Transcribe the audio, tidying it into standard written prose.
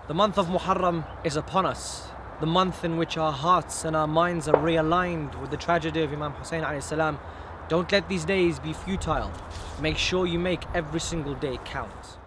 The month of Muharram is upon us, the month in which our hearts and our minds are realigned with the tragedy of Imam Hussein alayhi salam. Don't let these days be futile. Make sure you make every single day count.